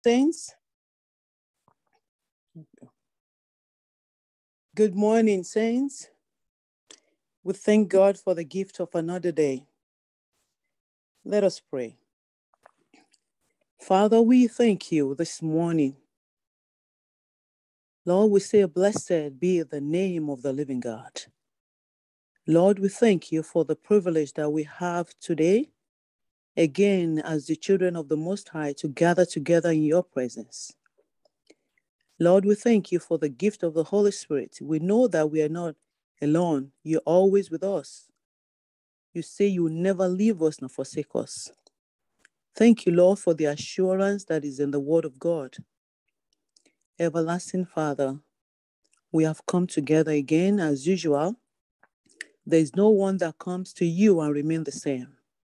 saints. Good morning, saints. We thank God for the gift of another day. Let us pray. Father, we thank you this morning. Lord, we say, blessed be the name of the living God. Lord, we thank you for the privilege that we have today, again, as the children of the Most High, to gather together in your presence. Lord, we thank you for the gift of the Holy Spirit. We know that we are not alone. You're always with us. You say you will never leave us nor forsake us. Thank you, Lord, for the assurance that is in the Word of God. Everlasting Father, we have come together again as usual. There is no one that comes to you and remain the same.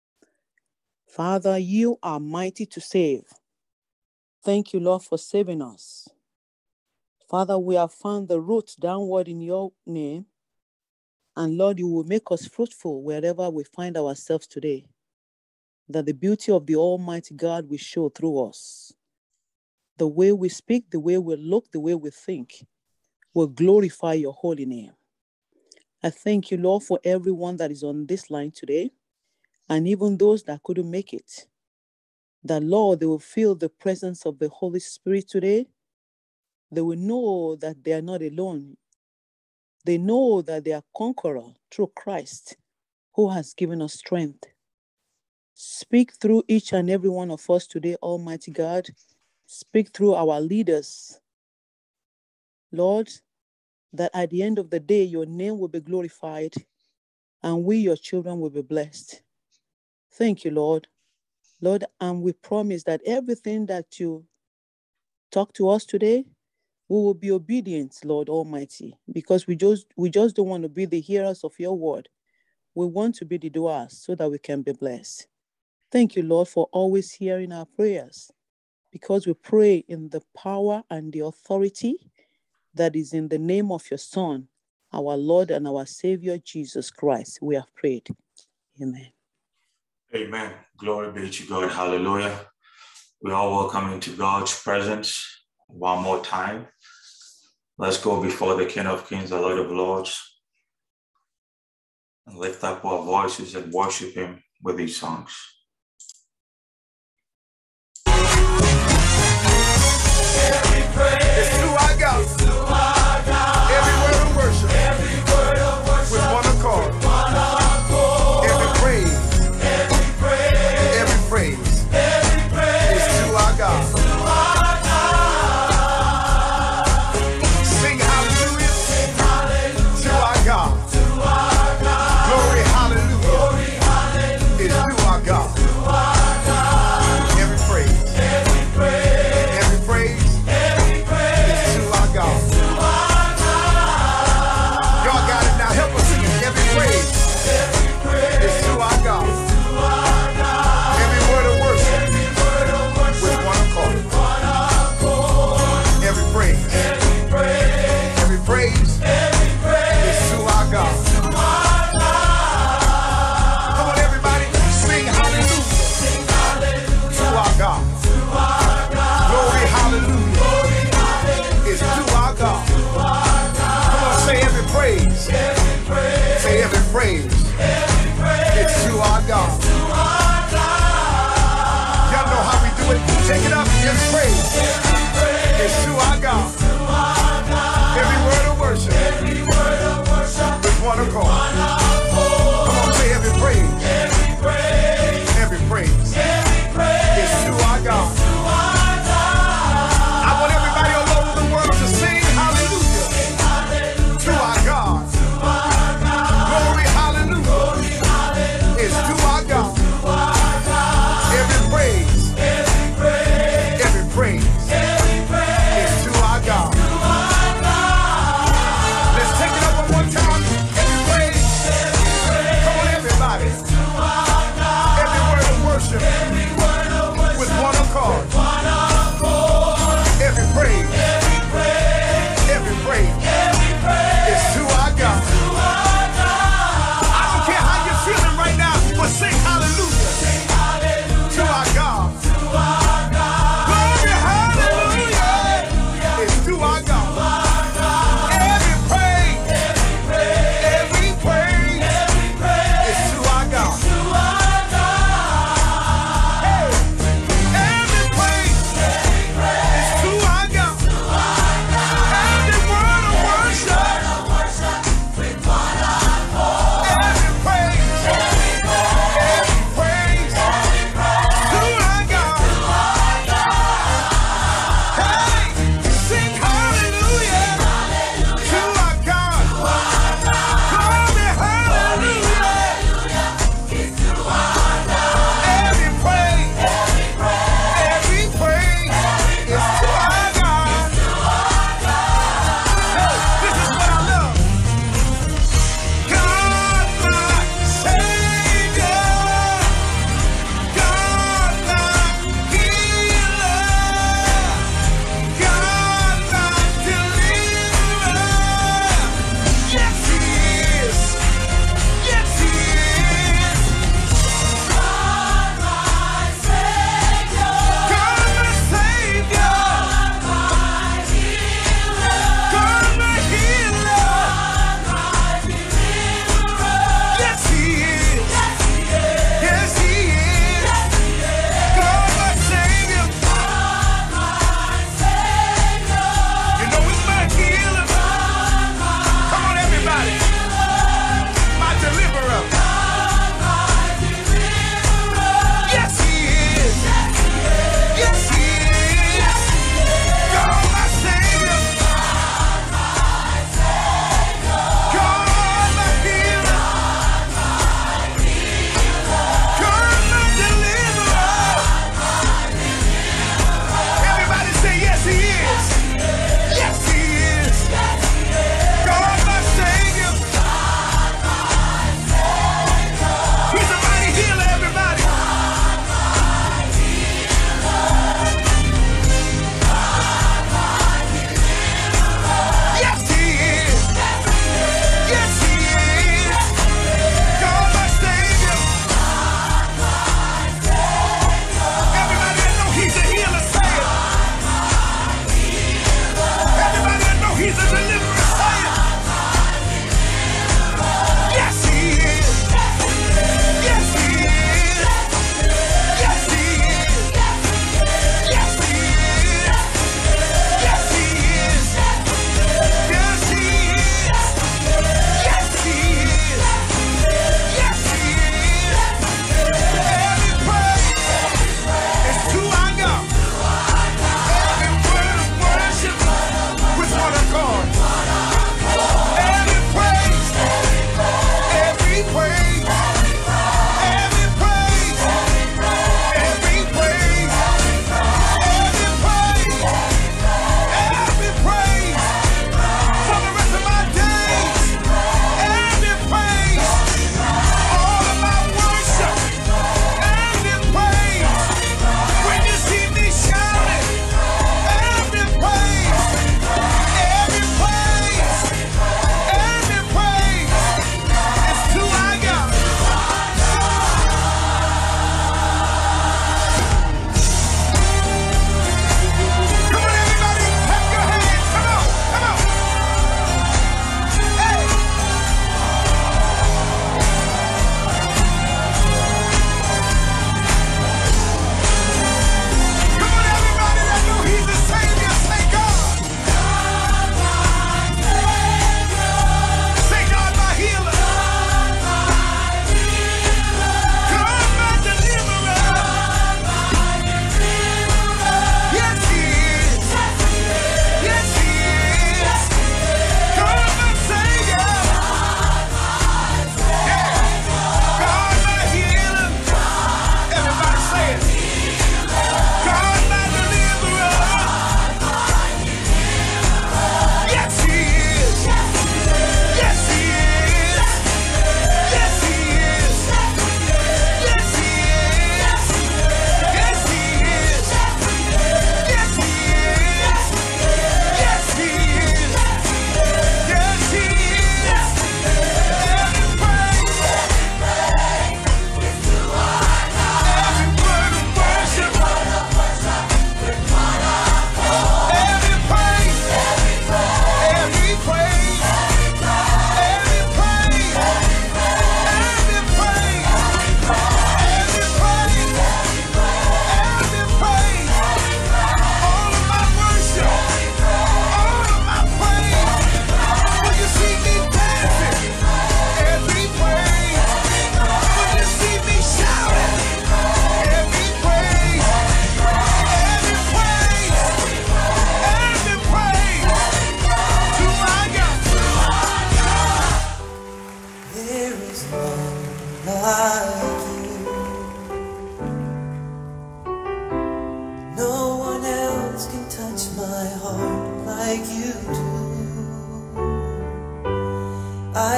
Father, you are mighty to save. Thank you, Lord, for saving us. Father, we have found the root downward in your name. And Lord, you will make us fruitful wherever we find ourselves today. That the beauty of the Almighty God will show through us. The way we speak, the way we look, the way we think will glorify your holy name. I thank you, Lord, for everyone that is on this line today, and even those that couldn't make it. That, Lord, they will feel the presence of the Holy Spirit today. They will know that they are not alone. They know that they are conquerors through Christ, who has given us strength. Speak through each and every one of us today, Almighty God. Speak through our leaders. Lord, that at the end of the day, your name will be glorified and we, your children, will be blessed. Thank you, Lord. Lord, and we promise that everything that you talk to us today, we will be obedient, Lord Almighty, because we just don't want to be the hearers of your word. We want to be the doers so that we can be blessed. Thank you, Lord, for always hearing our prayers, because we pray in the power and the authority that is in the name of your Son, our Lord and our Savior, Jesus Christ. We have prayed. Amen. Amen. Glory be to God. Hallelujah. We are welcome into God's presence one more time. Let's go before the King of Kings, the Lord of Lords, and lift up our voices and worship him with these songs. Every praise is to our God. Every word of worship. With one accord. Every praise is to our God. Sing hallelujah to our God. Glory hallelujah is to our God.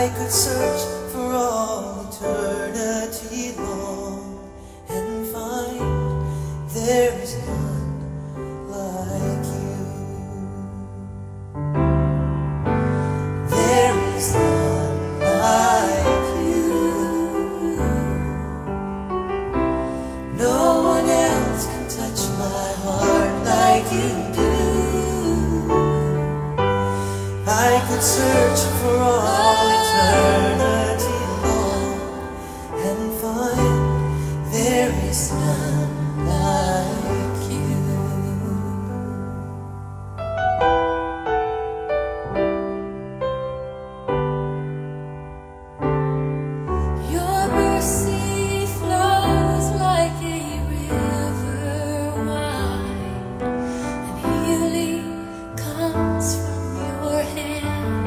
I could search for all eternity long and find there is none like you. There is none like you. No one else can touch my heart like you do. I could search for all eternity long and find there is none like you. Your mercy flows like a river wide, and healing comes from your hand.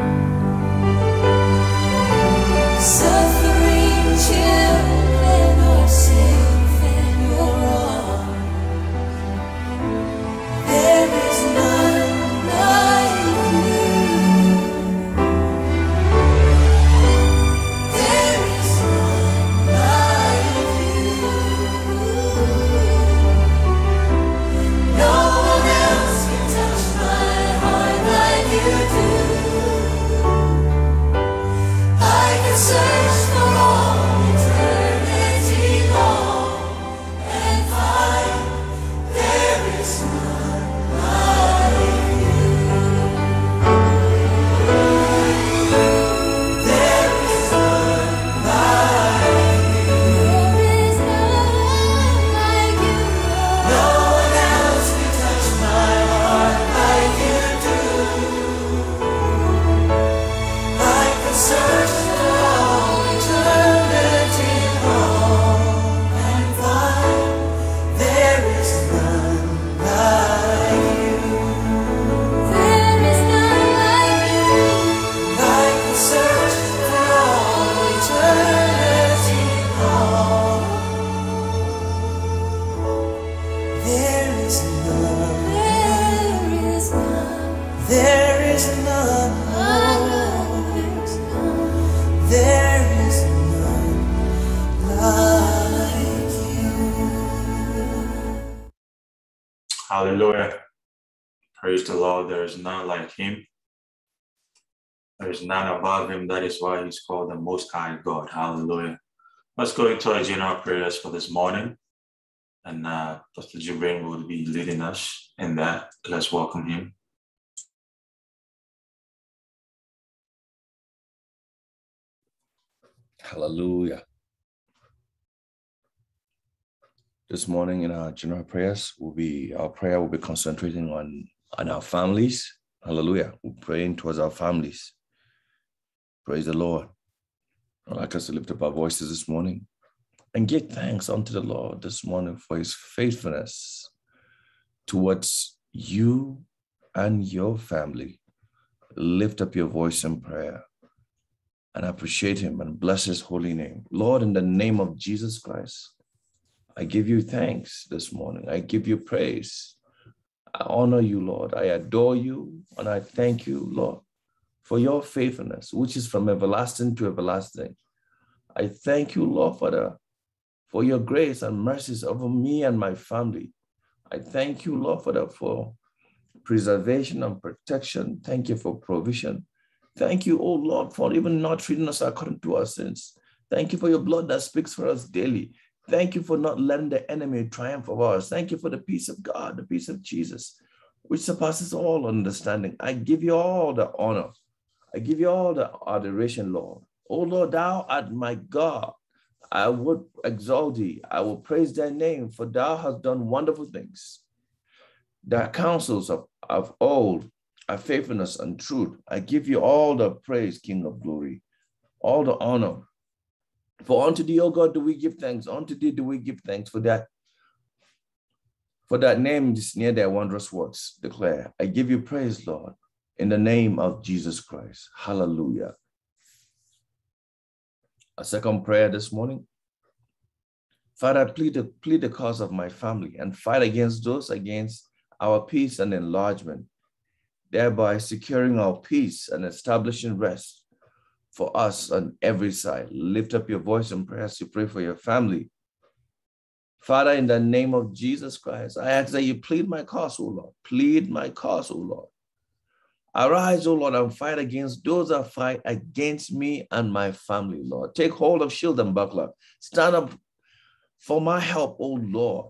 Suffering children are safe in your arms. There is none like you. There is none like you. No one else can touch my heart like you do. I can search for all eternity long and find there is none like you. There is none like you. There is none like you. No one else can touch my heart like you do. I can search for all eternity long and find there is none like you. There is none like you. I can search for all eternity long. There is none. There is none. There is none. There is none like you. Hallelujah. Praise the Lord. There is none like him. There is none above him. That is why he's called the Most High God. Hallelujah. Let's go into our general prayers for this morning. And Pastor Jibrin will be leading us in that. Let's welcome him. Hallelujah. This morning in our general prayers our prayer will be concentrating on our families. Hallelujah. We're praying towards our families. Praise the Lord. I'd like us to lift up our voices this morning and give thanks unto the Lord this morning for his faithfulness towards you and your family. Lift up your voice in prayer and appreciate him and bless his holy name. Lord, in the name of Jesus Christ, I give you thanks this morning. I give you praise. I honor you, Lord. I adore you and I thank you, Lord, for your faithfulness, which is from everlasting to everlasting. I thank you, Lord, for your grace and mercies over me and my family. I thank you, Lord, for preservation and protection. Thank you for provision. Thank you, oh Lord, for even not treating us according to our sins. Thank you for your blood that speaks for us daily. Thank you for not letting the enemy triumph over us. Thank you for the peace of God, the peace of Jesus, which surpasses all understanding. I give you all the honor. I give you all the adoration, Lord. Oh Lord, thou art my God. I would exalt thee. I will praise thy name, for thou hast done wonderful things. Thy counsels of old are faithfulness and truth. I give you all the praise, King of glory, all the honor. For unto thee, O God, do we give thanks. Unto thee do we give thanks for that. For that name is near thy wondrous works. Declare, I give you praise, Lord, in the name of Jesus Christ. Hallelujah. A second prayer this morning. Father, I plead the cause of my family and fight against those against our peace and enlargement, thereby securing our peace and establishing rest for us on every side. Lift up your voice in prayer as you pray for your family. Father, in the name of Jesus Christ, I ask that you plead my cause, O Lord. Plead my cause, O Lord. Arise, O Lord, and fight against those that fight against me and my family, Lord. Take hold of shield and buckler. Stand up for my help, O Lord.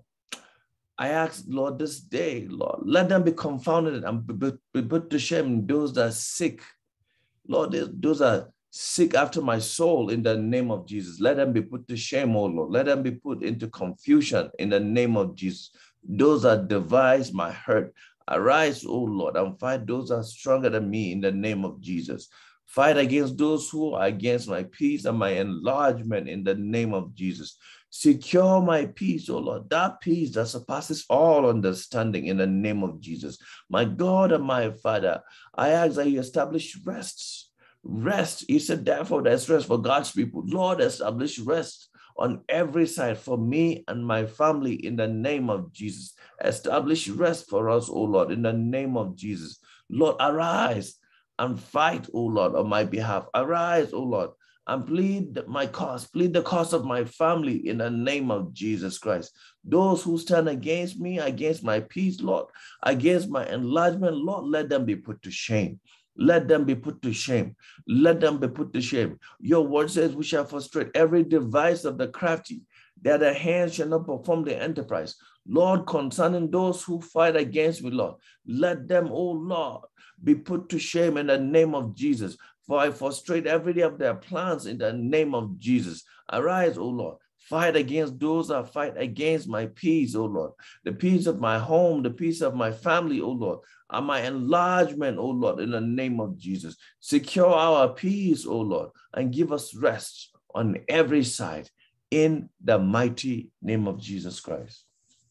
I ask, Lord, this day, Lord, let them be confounded and be put to shame, those that are sick. Lord, those that are sick after my soul, in the name of Jesus. Let them be put to shame, O Lord. Let them be put into confusion in the name of Jesus. Those that devise my hurt, arise, O Lord, and fight those that are stronger than me in the name of Jesus. Fight against those who are against my peace and my enlargement in the name of Jesus. Secure my peace, O Lord, that peace that surpasses all understanding in the name of Jesus. My God and my Father, I ask that you establish rest. Rest. You said, therefore, there's rest for God's people. Lord, establish rest on every side for me and my family in the name of Jesus. Establish rest for us, O Lord, in the name of Jesus. Lord, arise and fight, O Lord, on my behalf. Arise, O Lord, and plead my cause, plead the cause of my family in the name of Jesus Christ. Those who stand against me, against my peace, Lord, against my enlargement, Lord, let them be put to shame. Let them be put to shame. Let them be put to shame. Your word says we shall frustrate every device of the crafty, that their hands shall not perform the enterprise. Lord, concerning those who fight against me, Lord, let them, oh Lord, be put to shame in the name of Jesus. For I frustrate every day of their plans in the name of Jesus. Arise, O Lord. Fight against those that fight against my peace, O Lord. The peace of my home, the peace of my family, O Lord, and my enlargement, O Lord, in the name of Jesus. Secure our peace, O Lord, and give us rest on every side in the mighty name of Jesus Christ.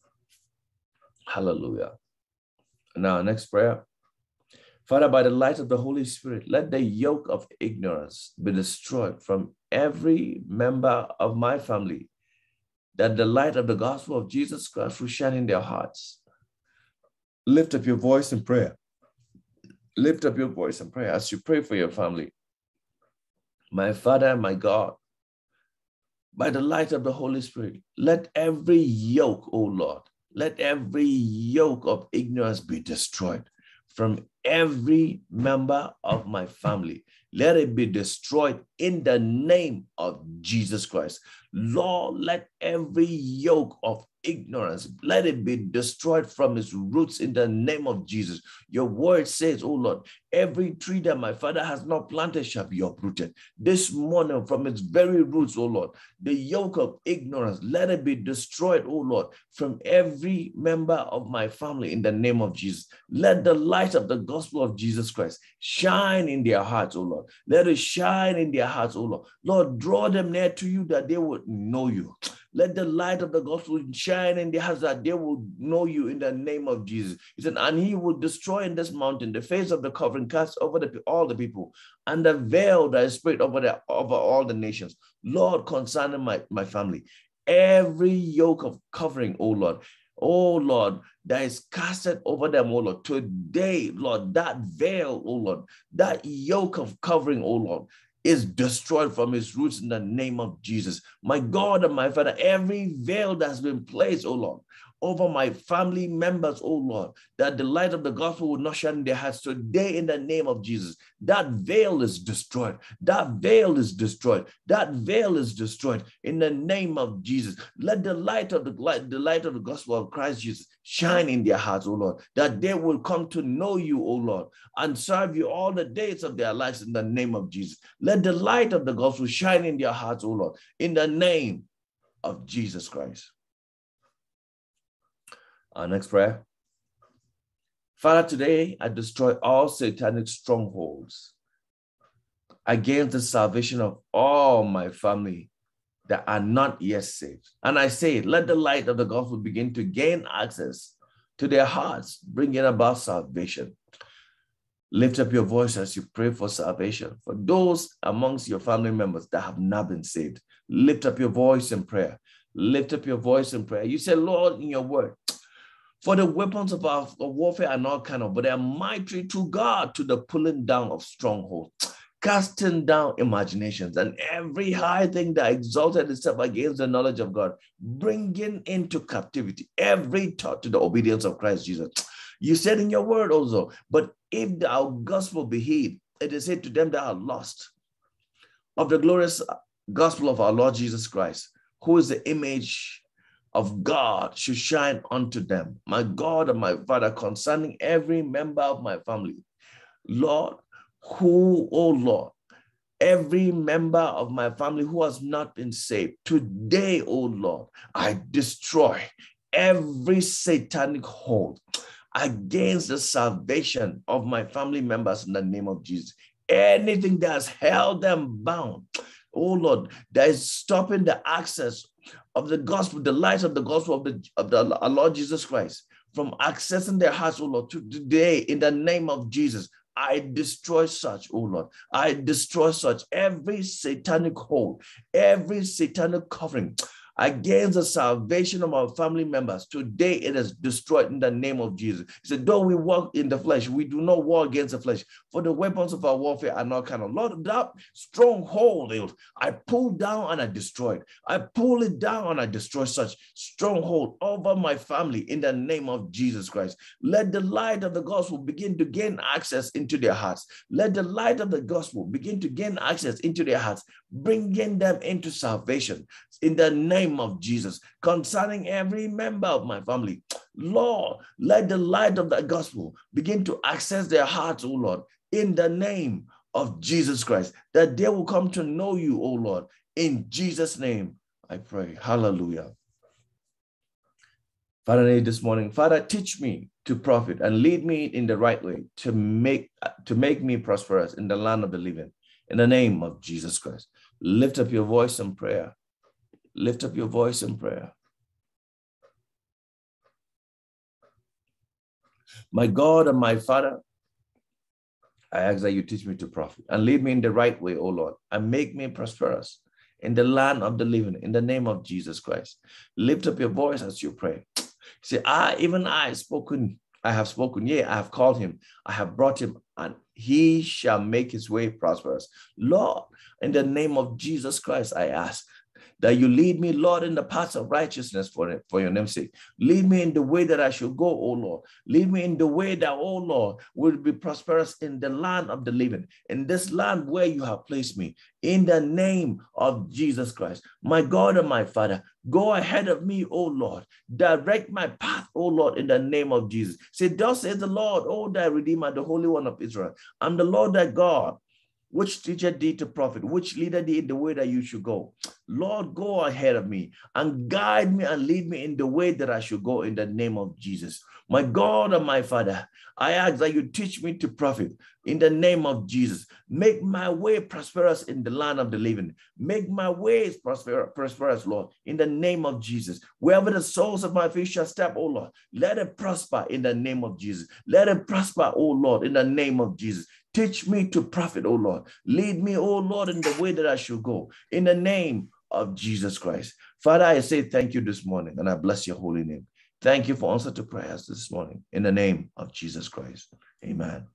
Hallelujah. Now, next prayer. Father, by the light of the Holy Spirit, let the yoke of ignorance be destroyed from every member of my family, that the light of the gospel of Jesus Christ will shine in their hearts. Lift up your voice in prayer. Lift up your voice in prayer as you pray for your family. My Father and my God, by the light of the Holy Spirit, let every yoke, O Lord, let every yoke of ignorance be destroyed from every member of my family. Let it be destroyed in the name of Jesus Christ. Lord, let every yoke of ignorance, let it be destroyed from its roots in the name of Jesus. Your word says, oh Lord, every tree that my Father has not planted shall be uprooted. This morning from its very roots, oh Lord, the yoke of ignorance, let it be destroyed, oh Lord, from every member of my family in the name of Jesus. Let the light of the gospel of Jesus Christ shine in their hearts, oh Lord. Let it shine in their hearts, oh Lord. Lord, draw them near to you that they would know you. Let the light of the gospel shine in their hearts that they will know you in the name of Jesus. He said, and he will destroy in this mountain the face of the covering cast over all the people, and the veil that is spread over all the nations. Lord, concerning my family, every yoke of covering, oh Lord, that is casted over them, oh Lord, today, Lord, that veil, oh Lord, that yoke of covering, oh Lord, is destroyed from its roots in the name of Jesus. My God and my Father, every veil that's been placed, oh Lord, over my family members, oh Lord, that the light of the gospel will not shine in their hearts today in the name of Jesus. That veil is destroyed. That veil is destroyed. That veil is destroyed in the name of Jesus. Let the light of the gospel of Christ Jesus shine in their hearts, oh Lord, that they will come to know you, oh Lord, and serve you all the days of their lives in the name of Jesus. Let the light of the gospel shine in their hearts, oh Lord, in the name of Jesus Christ. Our next prayer. Father, today I destroy all satanic strongholds against the salvation of all my family that are not yet saved. And I say, let the light of the gospel begin to gain access to their hearts, bringing about salvation. Lift up your voice as you pray for salvation. For those amongst your family members that have not been saved, lift up your voice in prayer. Lift up your voice in prayer. You say, Lord, in your word, for the weapons of our warfare are not carnal, but they are mighty to God to the pulling down of strongholds. casting down imaginations and every high thing that exalted itself against the knowledge of God, bringing into captivity every thought to the obedience of Christ Jesus. You said in your word also, but if our gospel be hid, it is said to them that are lost of the glorious gospel of our Lord Jesus Christ, who is the image of God, should shine unto them. My God and my Father, concerning every member of my family, Lord, who, oh Lord, every member of my family who has not been saved, today, oh Lord, I destroy every satanic hold against the salvation of my family members in the name of Jesus. Anything that has held them bound, oh Lord, that is stopping the access of the gospel, the light of the gospel of our Lord Jesus Christ from accessing their hearts, oh Lord, today in the name of Jesus, I destroy such, oh Lord. I destroy such every satanic hold, every satanic covering against the salvation of our family members. Today it is destroyed in the name of Jesus. He said, though we walk in the flesh, we do not war against the flesh, for the weapons of our warfare are not carnal. Lord, that stronghold, I pull down and I destroy it. I pull it down and I destroy such stronghold over my family in the name of Jesus Christ. Let the light of the gospel begin to gain access into their hearts. Let the light of the gospel begin to gain access into their hearts, bringing them into salvation in the name of Jesus. Concerning every member of my family, Lord, let the light of the gospel begin to access their hearts, oh Lord, in the name of Jesus Christ, that they will come to know you, oh Lord. In Jesus' name, I pray. Hallelujah. Father, this morning, Father, teach me to profit and lead me in the right way to make me prosperous in the land of the living. In the name of Jesus Christ, lift up your voice in prayer. Lift up your voice in prayer. My God and my Father, I ask that you teach me to profit and lead me in the right way, O Lord, and make me prosperous in the land of the living, in the name of Jesus Christ. Lift up your voice as you pray. Say, I have spoken, yea, I have called him, I have brought him, and he shall make his way prosperous. Lord, in the name of Jesus Christ, I ask that you lead me, Lord, in the paths of righteousness for your name's sake. Lead me in the way that I should go, O Lord. Lead me in the way that, O Lord, will be prosperous in the land of the living, in this land where you have placed me, in the name of Jesus Christ. My God and my Father, go ahead of me, O Lord. Direct my path, O Lord, in the name of Jesus. Say, thus says the Lord, O thy Redeemer, the Holy One of Israel. I'm the Lord thy God, which teacheth thee to profit, which leadeth thee in the way that you should go. Lord, go ahead of me and guide me and lead me in the way that I should go in the name of Jesus. My God and my Father, I ask that you teach me to profit in the name of Jesus. Make my way prosperous in the land of the living. Make my ways prosperous, Lord, in the name of Jesus. Wherever the soles of my feet shall step, oh Lord, let it prosper in the name of Jesus. Let it prosper, oh Lord, in the name of Jesus. Teach me to profit, oh Lord. Lead me, oh Lord, in the way that I should go, in the name of Jesus Christ. Father, I say thank you this morning, and I bless your holy name. Thank you for answer to prayers this morning, in the name of Jesus Christ. Amen.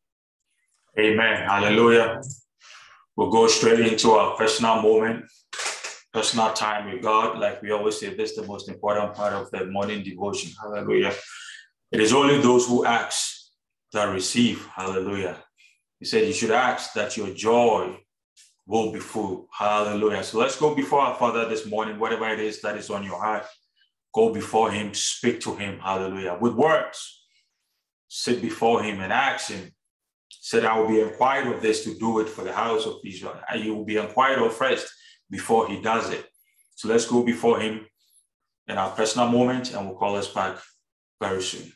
Amen. Hallelujah. We'll go straight into our personal moment, personal time with God. Like we always say, this is the most important part of the morning devotion. Hallelujah. It is only those who ask that receive. Hallelujah. He said you should ask that your joy will be full. Hallelujah. So let's go before our Father this morning, whatever it is that is on your heart. Go before him, speak to him. Hallelujah. With words, sit before him and ask him. Said, I will be inquired of this to do it for the house of Israel. And you will be inquired of first before he does it. So let's go before him in our personal moment, and we'll call us back very soon.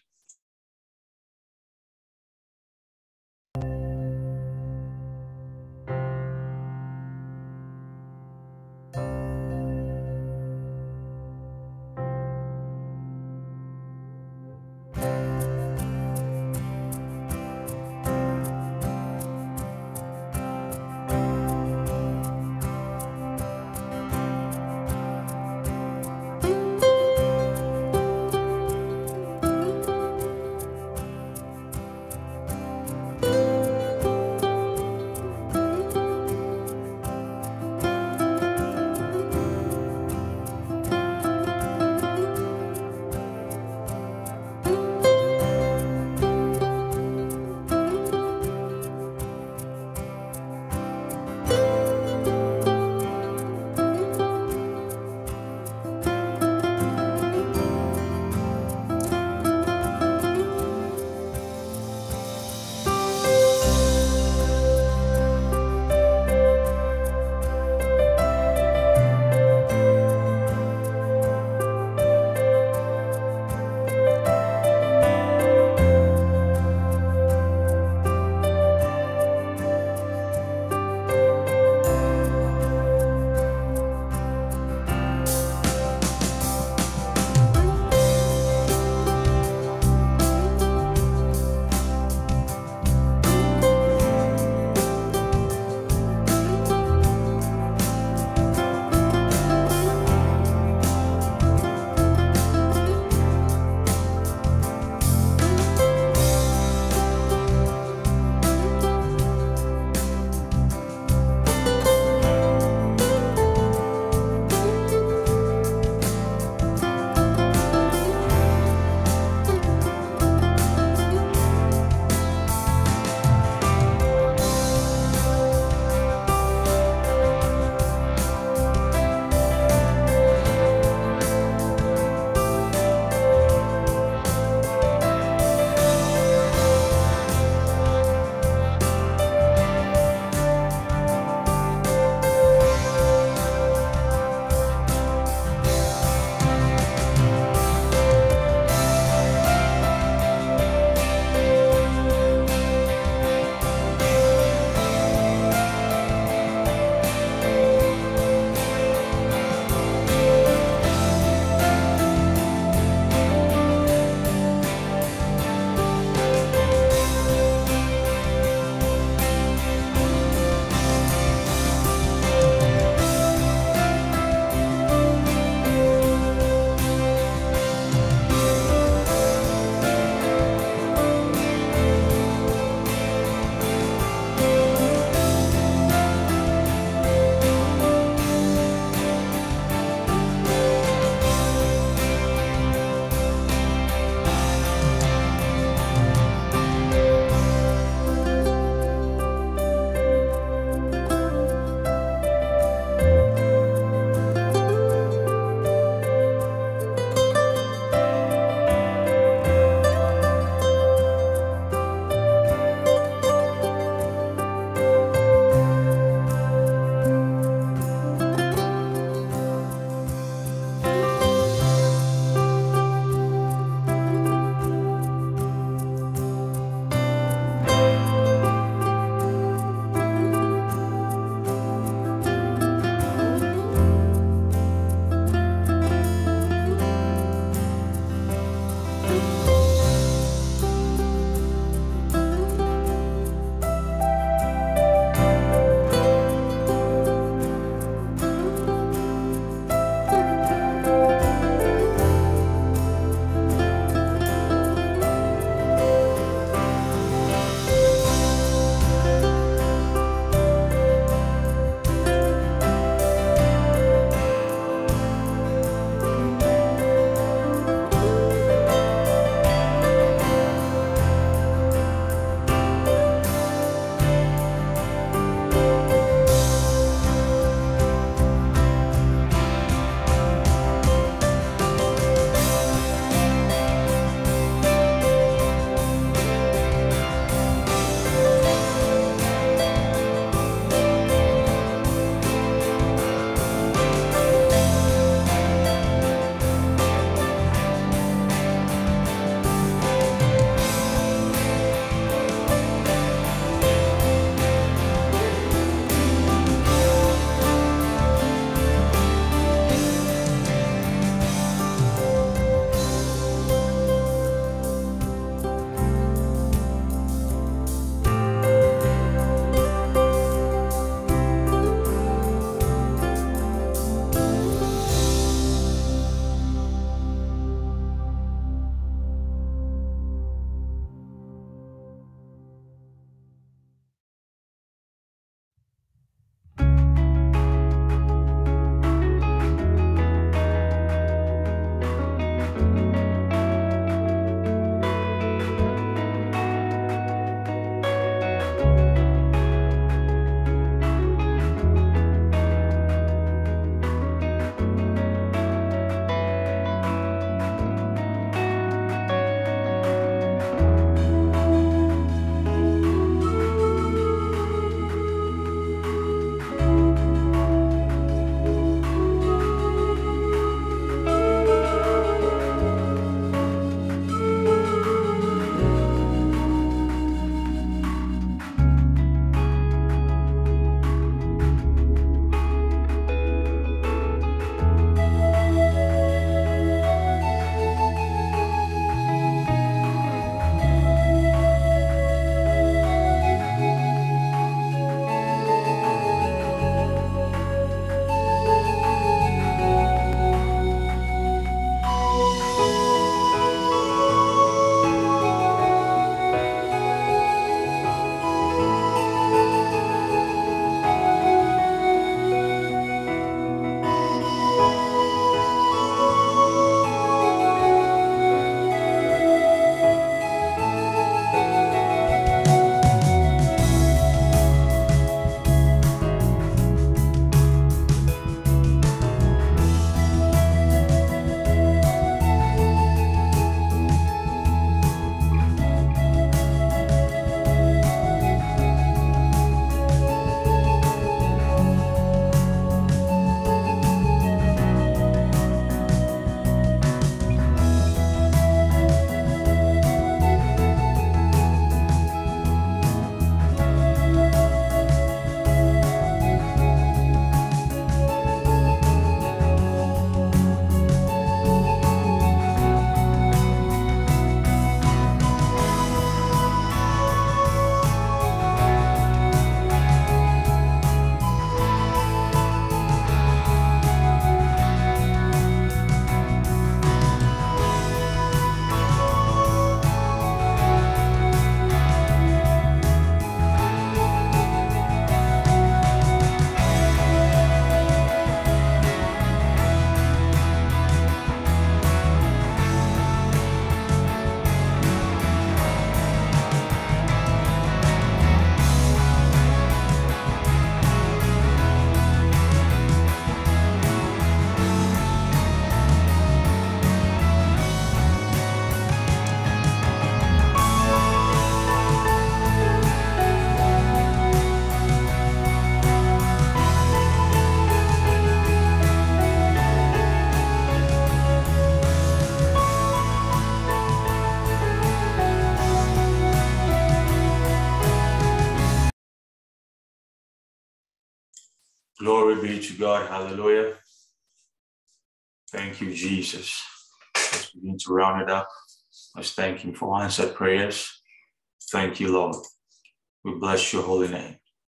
Glory be to God. Hallelujah. Thank you, Jesus. Let's begin to round it up. Let's thank Him for answered prayers. Thank you, Lord. We bless your holy name.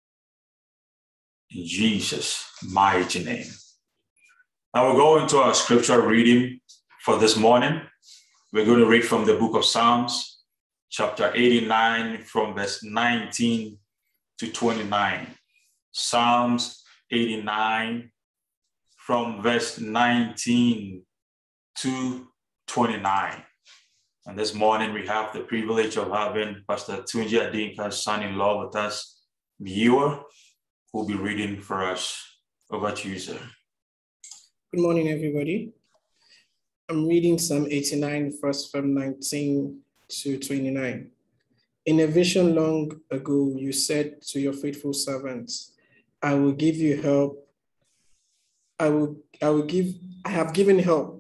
In Jesus' mighty name. Now we're going to our scripture reading for this morning. We're going to read from the book of Psalms, chapter 89, from verse 19 to 29. Psalms 89, from verse 19 to 29. And this morning we have the privilege of having Pastor Tunji Adinka's son-in-law with us, Miwa, who will be reading for us. Over to you, sir. Good morning, everybody. I'm reading Psalm 89, verse from 19 to 29. In a vision long ago, you said to your faithful servants, I will give you help. I have given help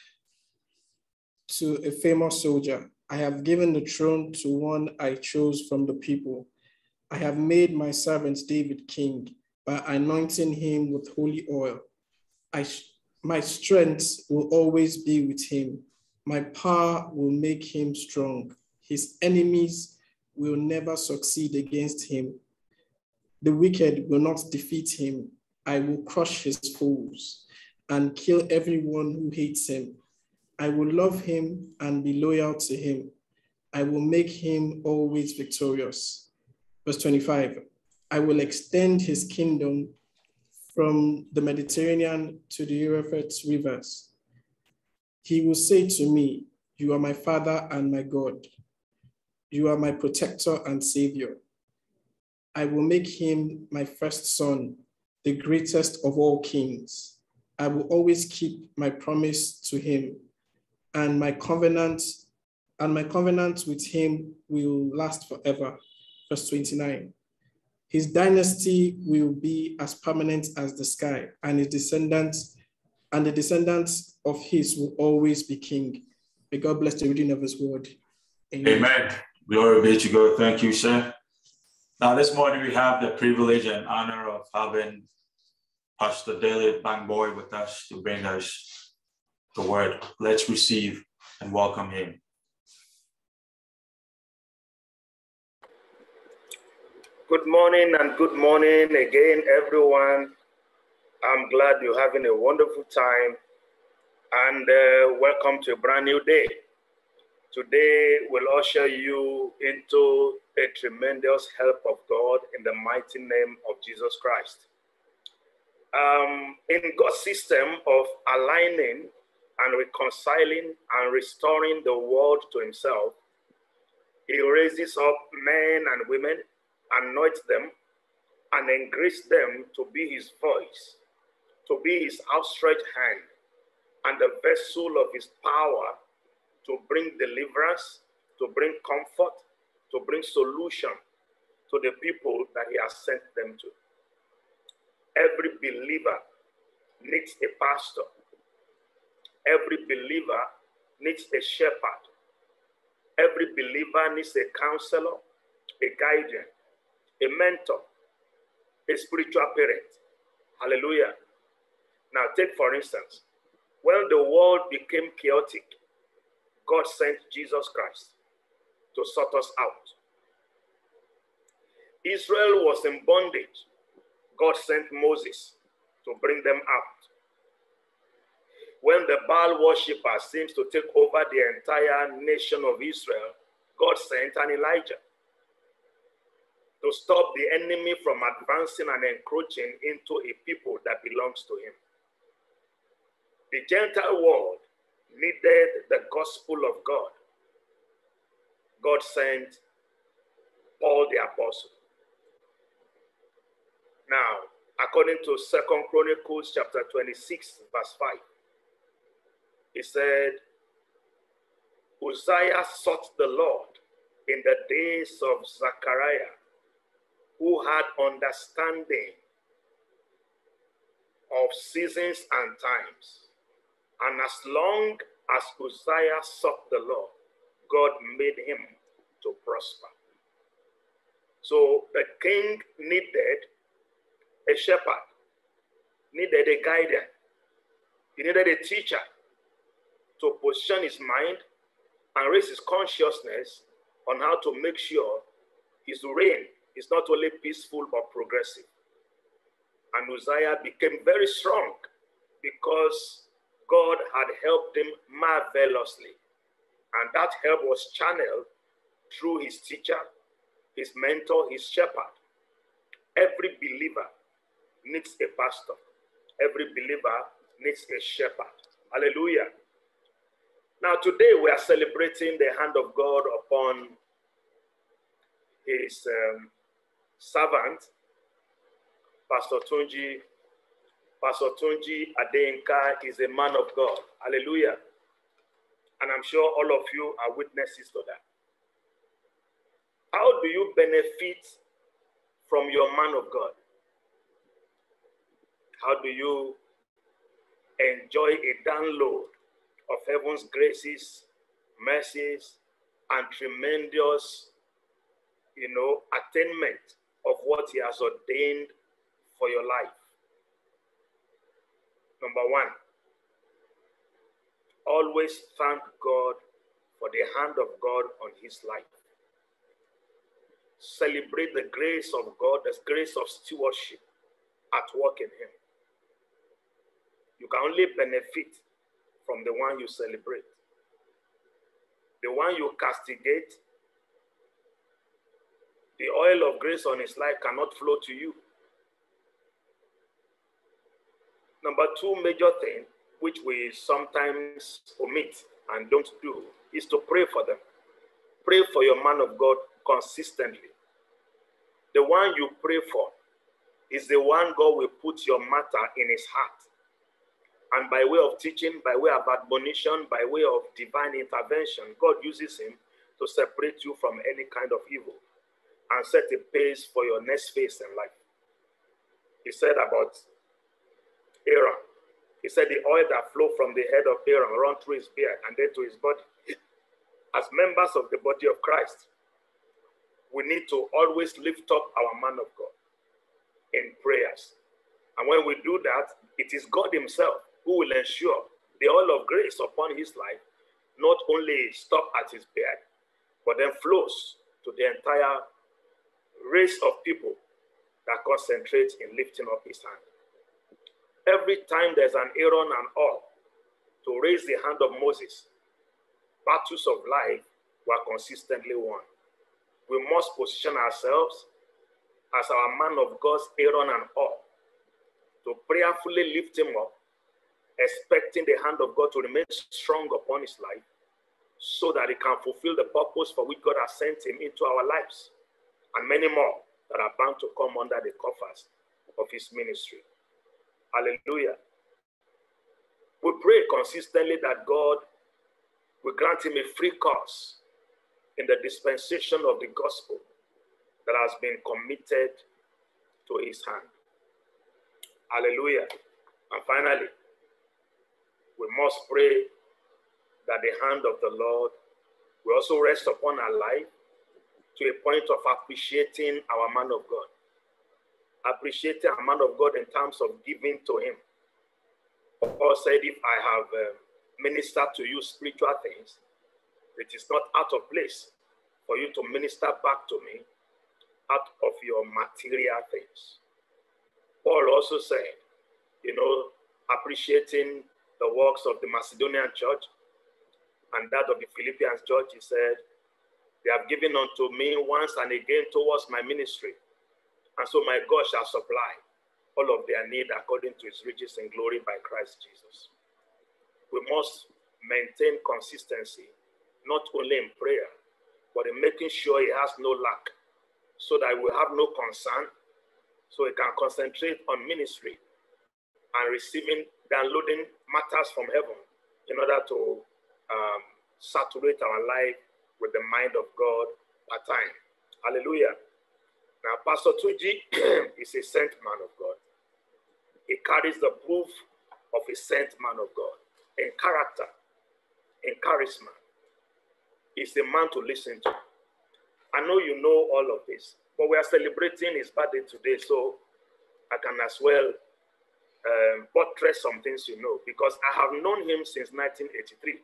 to a famous soldier. I have given the throne to one I chose from the people. I have made my servant David king by anointing him with holy oil. My strength will always be with him. My power will make him strong. His enemies will never succeed against him. The wicked will not defeat him. I will crush his foes and kill everyone who hates him. I will love him and be loyal to him. I will make him always victorious. Verse 25, I will extend his kingdom from the Mediterranean to the Euphrates rivers. He will say to me, you are my Father and my God. You are my protector and savior. I will make him my first son, the greatest of all kings. I will always keep my promise to him, and my covenant with him will last forever. Verse 29. His dynasty will be as permanent as the sky, and the descendants of his will always be king. May God bless the reading of his word. Amen. Glory be to God. Thank you, sir. Now, this morning we have the privilege and honor of having Pastor David Bangboy with us to bring us the word. Let's receive and welcome him. Good morning and good morning again, everyone. I'm glad you're having a wonderful time and welcome to a brand new day. Today will usher you into a tremendous help of God in the mighty name of Jesus Christ. In God's system of aligning and reconciling and restoring the world to himself, he raises up men and women, anoints them, and engraces them to be his voice, to be his outstretched hand, and the vessel of his power to bring deliverance, to bring comfort, to bring solution to the people that he has sent them to. Every believer needs a pastor. Every believer needs a shepherd. Every believer needs a counselor, a guardian, a mentor, a spiritual parent. Hallelujah. Now take for instance, when the world became chaotic, God sent Jesus Christ to sort us out. Israel was in bondage. God sent Moses to bring them out. When the Baal worshipper seems to take over the entire nation of Israel, God sent an Elijah to stop the enemy from advancing and encroaching into a people that belongs to him. The Gentile world needed the gospel of God. God sent Paul the apostle. Now, according to 2 Chronicles chapter 26, verse 5, he said, Uzziah sought the Lord in the days of Zechariah, who had understanding of seasons and times. And as long as Uzziah sought the Lord, God made him to prosper. So the king needed a shepherd. needed a guardian. He needed a teacher to position his mind and raise his consciousness on how to make sure his reign is not only peaceful but progressive. And Uzziah became very strong because God had helped him marvelously. And that help was channeled through his teacher, his mentor, his shepherd. Every believer needs a pastor. Every believer needs a shepherd. Hallelujah. Now today we are celebrating the hand of God upon his servant, Pastor Tunji. Pastor Tunji Adeyinka is a man of God. Hallelujah. And I'm sure all of you are witnesses to that. How do you benefit from your man of God? How do you enjoy a download of heaven's graces, mercies, and tremendous, attainment of what he has ordained for your life? Number one, always thank God for the hand of God on his life. Celebrate the grace of God, the grace of stewardship at work in him. You can only benefit from the one you celebrate. The one you castigate, the oil of grace on his life cannot flow to you. Number two major thing, which we sometimes omit and don't do, is to pray for them. Pray for your man of God consistently. The one you pray for is the one God will put your matter in his heart. And by way of teaching, by way of admonition, by way of divine intervention, God uses him to separate you from any kind of evil and set a pace for your next phase in life. He said about Aaron, he said the oil that flowed from the head of Aaron ran through his beard and then to his body. As members of the body of Christ, we need to always lift up our man of God in prayers. And when we do that, it is God himself who will ensure the oil of grace upon his life not only stop at his beard, but then flows to the entire race of people that concentrate in lifting up his hand. Every time there's an Aaron and all to raise the hand of Moses, battles of life were consistently won. We must position ourselves as our man of God's Aaron and all to prayerfully lift him up, expecting the hand of God to remain strong upon his life so that he can fulfill the purpose for which God has sent him into our lives, and many more that are bound to come under the covers of his ministry. Hallelujah. We pray consistently that God will grant him a free course in the dispensation of the gospel that has been committed to his hand. Hallelujah. And finally, we must pray that the hand of the Lord will also rest upon our life to a point of appreciating our man of God. Appreciating our man of God in terms of giving to him. Paul said, if I have ministered to you spiritual things, it is not out of place for you to minister back to me out of your material things. Paul also said, appreciating the works of the Macedonian church and that of the Philippians church, he said, they have given unto me once and again towards my ministry. And so my God shall supply all of their need according to his riches and glory by Christ Jesus. We must maintain consistency, not only in prayer, but in making sure he has no lack, so that we have no concern, so he can concentrate on ministry and receiving, downloading matters from heaven in order to saturate our life with the mind of God at time. Hallelujah. Now, Pastor Tunji is a sent man of God. He carries the proof of a sent man of God in character, in charisma. He's a man to listen to. I know you know all of this, but we are celebrating his birthday today, so I can as well buttress some things you know, because I have known him since 1983.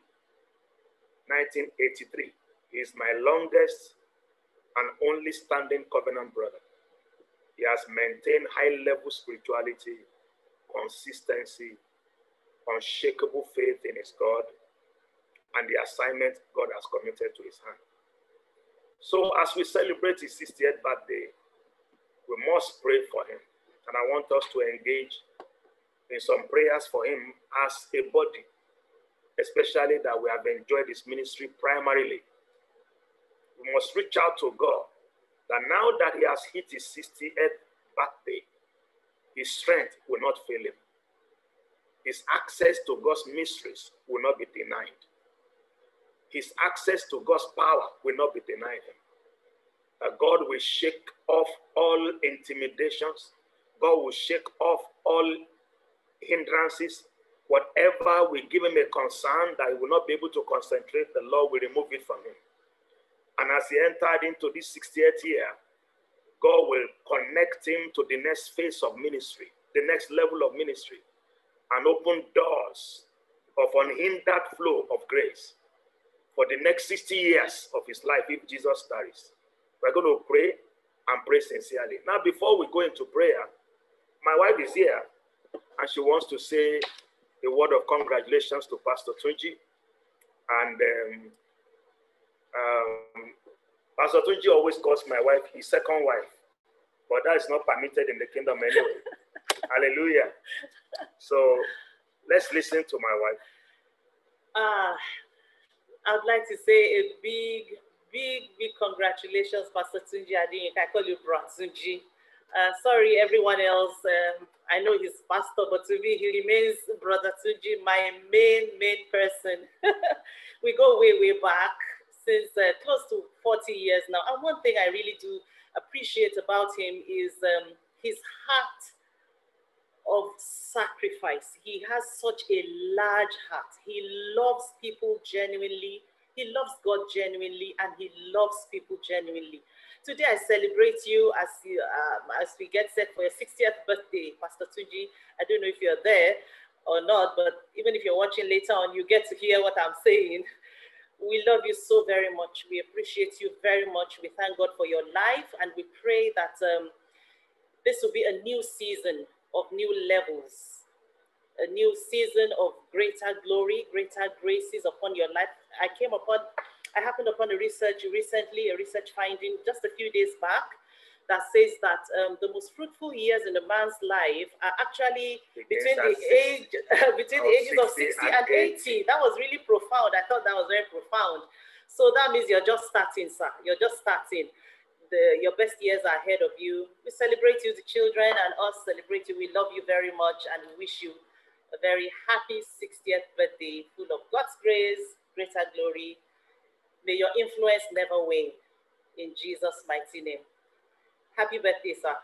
1983. He is my longest and only standing covenant brother. He has maintained high-level spirituality, consistency, unshakable faith in his God, and the assignment God has committed to his hand. So as we celebrate his 60th birthday, we must pray for him. And I want us to engage in some prayers for him as a body, especially that we have enjoyed his ministry primarily. We must reach out to God that now that he has hit his 60th birthday, his strength will not fail him. His access to God's mysteries will not be denied. His access to God's power will not be denied him. That God will shake off all intimidations. God will shake off all hindrances. Whatever will give him a concern that he will not be able to concentrate, the Lord will remove it from him. And as he entered into this 60th year, God will connect him to the next phase of ministry, the next level of ministry, and open doors of unhindered flow of grace for the next 60 years of his life if Jesus tarries. We're going to pray and pray sincerely. Now, before we go into prayer, my wife is here, and she wants to say a word of congratulations to Pastor Tunji. And Pastor Tunji always calls my wife his second wife, but that is not permitted in the kingdom anyway. Hallelujah. So let's listen to my wife. I'd like to say a big congratulations, Pastor Tunji Adeyinka. I call you Bro Tunji. Sorry, everyone else. I know he's pastor, but to me, he remains Brother Tunji, my main person. We go way back, since close to 40 years now. And one thing I really do appreciate about him is his heart of sacrifice. He has such a large heart. He loves people genuinely. He loves God genuinely, and he loves people genuinely. Today I celebrate you as we get set for your 60th birthday, Pastor Tunji. I don't know if you're there or not, but even if you're watching later on, you get to hear what I'm saying. We love you so very much. We appreciate you very much. We thank God for your life, and we pray that this will be a new season of new levels, a new season of greater glory, greater graces upon your life. I happened upon a research finding just a few days back that says that the most fruitful years in a man's life are actually between the ages of 60 and 80. That was really profound. I thought that was very profound. So that means you're just starting, sir. You're just starting. Your best years are ahead of you. We celebrate you, the children, and us celebrate you. We love you very much, and we wish you a very happy 60th birthday, full of God's grace, greater glory. May your influence never wane. In Jesus' mighty name. Happy birthday, sir.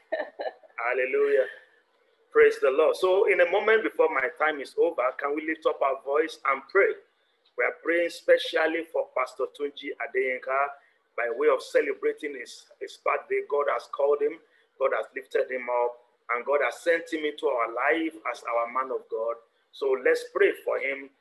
Hallelujah. Praise the Lord. So in a moment before my time is over, can we lift up our voice and pray? We are praying specially for Pastor Tunji Adeyinka by way of celebrating his birthday. God has called him, God has lifted him up, and God has sent him into our life as our man of God. So let's pray for him,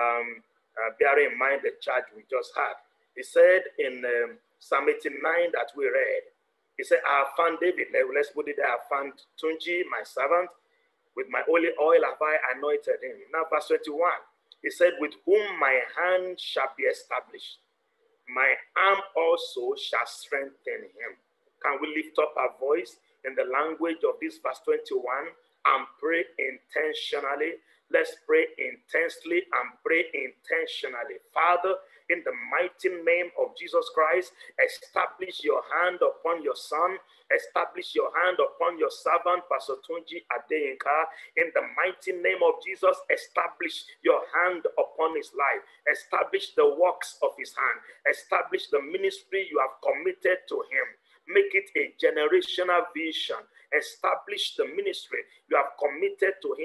bearing in mind the charge we just had. He said in Psalm 89 that we read, he said, I have found David. Let's put it there. I have found Tunji, my servant. With my holy oil have I anointed him. Now, verse 21, he said, with whom my hand shall be established, my arm also shall strengthen him. Can we lift up our voice in the language of this verse 21 and pray intentionally? Let's pray intensely and pray intentionally. Father, in the mighty name of Jesus Christ, establish your hand upon your son, establish your hand upon your servant, Pastor Tunji Adeyinka. In the mighty name of Jesus, establish your hand upon his life, establish the works of his hand, establish the ministry you have committed to him. Make it a generational vision. Establish the ministry you have committed to him.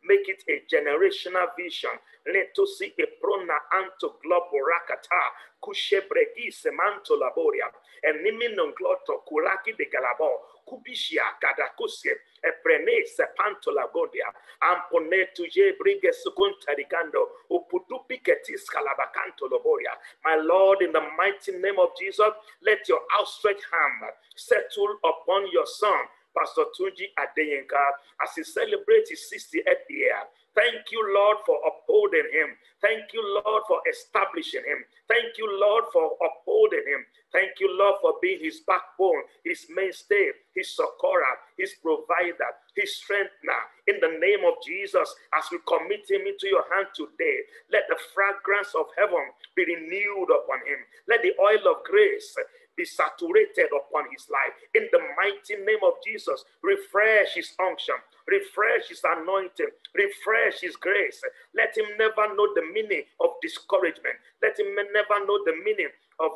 Make it a generational vision. Let us see a prona anto globo rakata, kushebregi semanto laboria, and niminon gloto kuraki de galabo, kubishia gadakuse, e prene sepanto lagodia, ampone tuje brige sukunta rigando, upudupi ketis kalabakanto laboria. My Lord, in the mighty name of Jesus, let your outstretched hand settle upon your son, Pastor Tunji Adeyenka, as he celebrates his 68th year. Thank you, Lord, for upholding him. Thank you, Lord, for establishing him. Thank you, Lord, for upholding him. Thank you, Lord, for being his backbone, his mainstay, his succorer, his provider, his strengthener. In the name of Jesus, as we commit him into your hand today, let the fragrance of heaven be renewed upon him. Let the oil of grace be saturated upon his life. In the mighty name of Jesus, refresh his unction, refresh his anointing, refresh his grace. Let him never know the meaning of discouragement. Let him never know the meaning of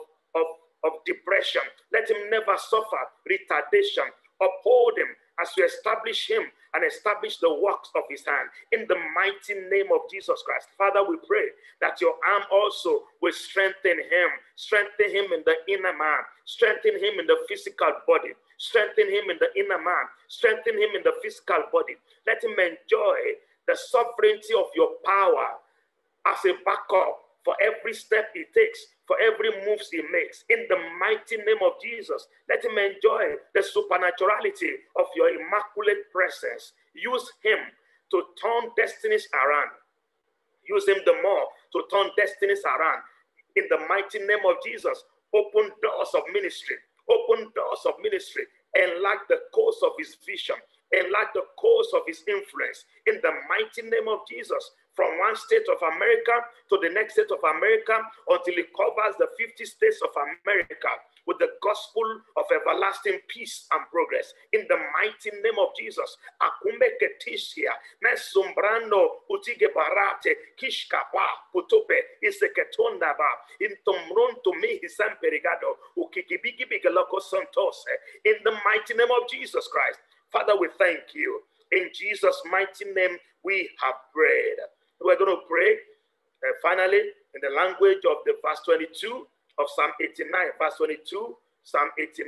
depression. Let him never suffer retardation. Uphold him as you establish him and establish the works of his hand. In the mighty name of Jesus Christ. Father, we pray that your arm also will strengthen him in the inner man, strengthen him in the physical body, strengthen him in the inner man, strengthen him in the physical body. Let him enjoy the sovereignty of your power as a backup for every step he takes, for every move he makes. In the mighty name of Jesus, let him enjoy the supernaturality of your immaculate presence. Use him to turn destinies around. Use him the more to turn destinies around. In the mighty name of Jesus, open doors of ministry. Open doors of ministry. Enlarge the course of his vision. Enlarge the course of his influence. In the mighty name of Jesus, from one state of America to the next state of America until it covers the 50 states of America with the gospel of everlasting peace and progress. In the mighty name of Jesus, Akumbe Ketishia, Mesumbrando, Utige Barate, Kishkapa, Putope, Iseketondaba, Intomron to me, Hisamperigado, Ukikibiki Bigaloko Santos. In the mighty name of Jesus Christ, Father, we thank you. In Jesus' mighty name, we have prayed. We're going to pray finally in the language of the verse 22 of Psalm 89. Verse 22, Psalm 89.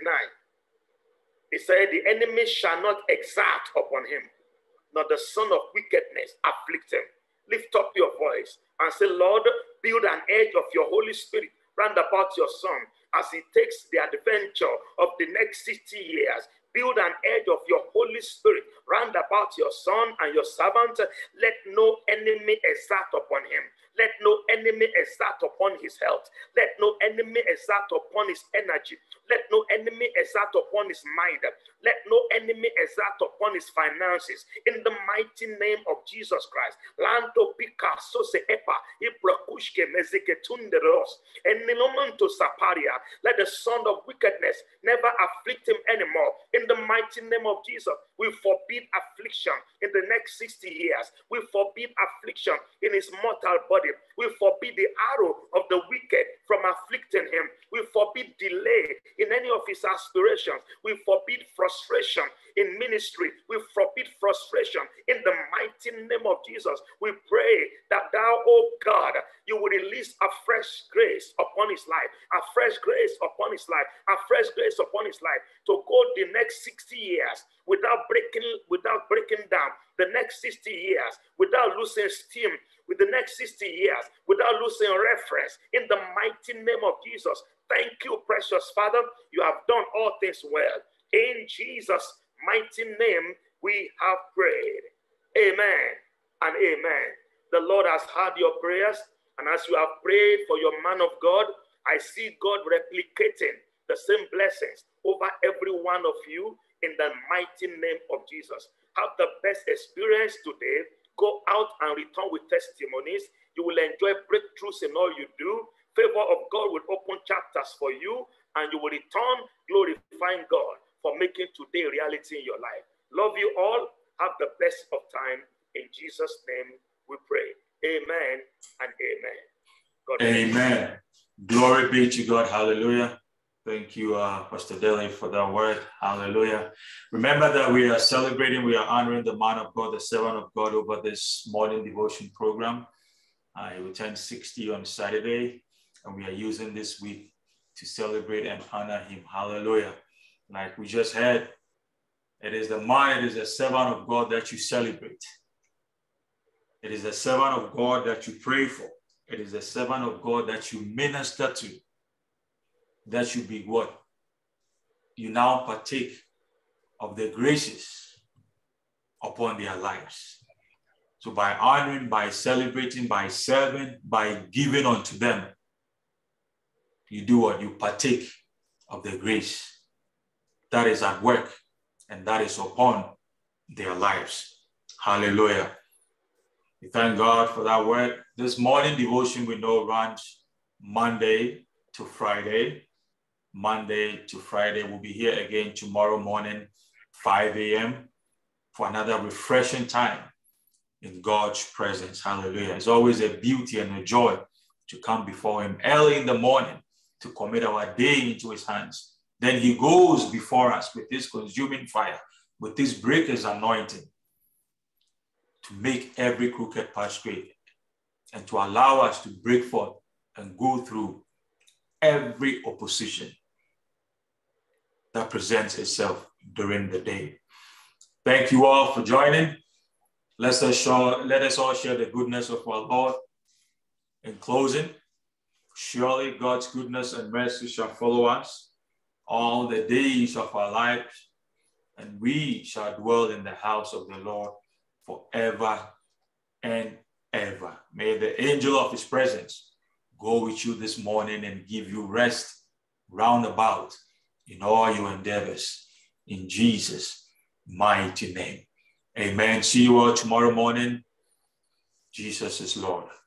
He said, the enemy shall not exact upon him, nor the son of wickedness afflict him. Lift up your voice and say, Lord, build an edge of your Holy Spirit round about your son as he takes the adventure of the next 60 years. Build an edge of your Holy Spirit round about your son and your servant. Let no enemy exact upon him. Let no enemy exact upon his health. Let no enemy exact upon his energy. Let no enemy exact upon his mind. Let no enemy exact upon his finances. In the mighty name of Jesus Christ. Lando Picasso se epa, iprakushke mezeketunderos, and nilomanto saparia. Let the son of wickedness never afflict him anymore. In the mighty name of Jesus, we forbid affliction in the next 60 years. We forbid affliction in his mortal body. We forbid the arrow of the wicked from afflicting him. We forbid delay in any of his aspirations. We forbid frustration in ministry. We forbid frustration in the mighty name of Jesus. We pray that thou, oh God, you will release a fresh grace upon his life, a fresh grace upon his life, a fresh grace upon his life to go the next 60 years without breaking down, the next 60 years without losing steam, with the next 60 years without losing reference. In the mighty name of Jesus, thank you, precious Father. You have done all things well. In Jesus' mighty name, we have prayed. Amen and amen. The Lord has heard your prayers, and as you have prayed for your man of God, I see God replicating the same blessings over every one of you in the mighty name of Jesus. Have the best experience today. Go out and return with testimonies. You will enjoy breakthroughs in all you do. Favor of God will open chapters for you, and you will return glorifying God for making today reality in your life. Love you all. Have the best of time. In Jesus' name we pray. Amen and amen. God bless you. Amen. Glory be to God. Hallelujah. Thank you, Pastor Dele, for that word. Hallelujah. Remember that we are celebrating, we are honoring the man of God, the servant of God over this morning devotion program. He will turn 60 on Saturday, and we are using this week to celebrate and honor him. Hallelujah. Like we just heard, it is the man, it is the servant of God that you celebrate. It is the servant of God that you pray for. It is the servant of God that you minister to. That should be what? You now partake of the graces upon their lives. So by honoring, by celebrating, by serving, by giving unto them, you do what? You partake of the grace that is at work and that is upon their lives. Hallelujah. We thank God for that word. This morning devotion we know runs Monday to Friday. Monday to Friday. We'll be here again tomorrow morning, 5 a.m. for another refreshing time in God's presence. Hallelujah. It's always a beauty and a joy to come before him early in the morning to commit our day into his hands. Then he goes before us with his consuming fire, with his breaker's anointing to make every crooked path straight and to allow us to break forth and go through every opposition that presents itself during the day. Thank you all for joining. Let us all share the goodness of our Lord. In closing, surely God's goodness and mercy shall follow us all the days of our lives, and we shall dwell in the house of the Lord forever and ever. May the angel of his presence go with you this morning and give you rest round about in all your endeavors. In Jesus' mighty name. Amen. See you all tomorrow morning. Jesus is Lord.